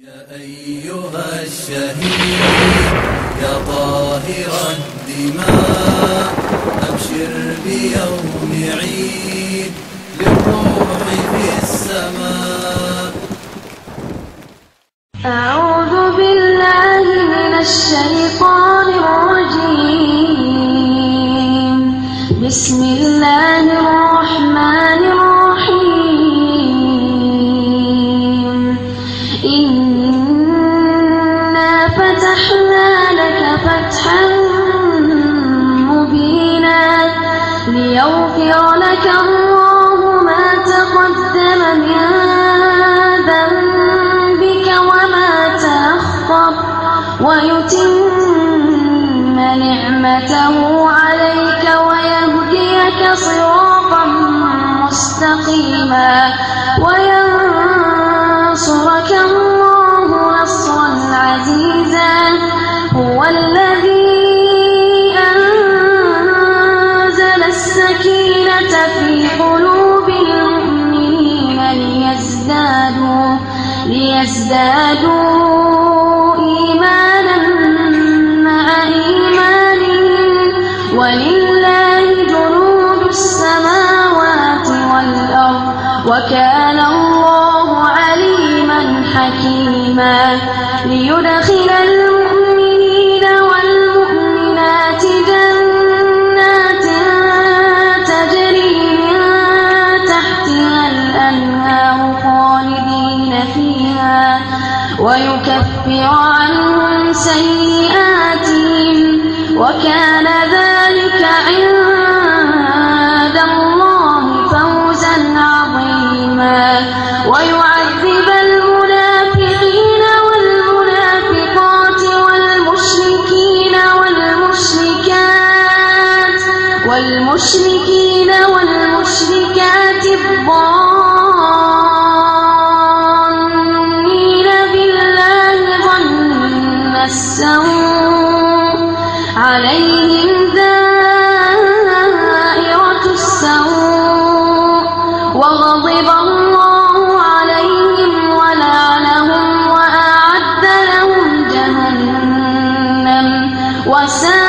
يا أيها الشهيد يا طاهر الدماء أبشر بيوم عيد للروح في السماء. أعوذ بالله من الشيطان الرجيم. بسم الله الرحمن الرحيم. إنا فتحنا لك فتحا مبينا ليغفر لك الله ما تقدم من ذنبك وما تأخر ويتم نعمته عليك ويهديك صراطا مستقيما وينصرك الله نصرا عزيزا. هو الذي أنزل السكينة في قلوب المؤمنين ليزدادوا إيمانا مع إيمانهم ولله جنود السماوات والأرض وكان الله عليما حكيما. ليدخل المؤمنين والمؤمنات جنات تجري من تحتها الأنهار خالدين فيها ويكفر عنهم سيئاتهم وكان ذلك عند الله فوزا عظيما. ويعذب المنافقين والمنافقات والمشركين والمشركات الظانين بالله ظن السوء عليهم دائرة السوء وغضب الله عليهم ولعنهم وأعد لهم جهنم وساءت